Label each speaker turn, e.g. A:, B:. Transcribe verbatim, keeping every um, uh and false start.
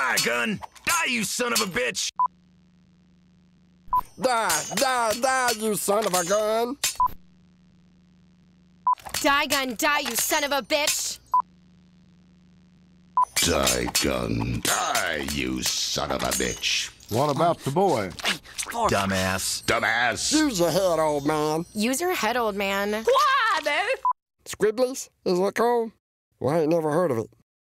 A: Die, gun! Die, you son of a bitch!
B: Die, die, die, you son of a gun!
C: Die, gun, die, you son of a bitch!
D: Die, gun, die, you son of a bitch.
E: What about the boy?
A: Dumbass.
D: Dumbass.
B: Use your head, old man.
C: Use your head, old man.
B: Squidbillies, is it called? Well, I ain't never heard of it.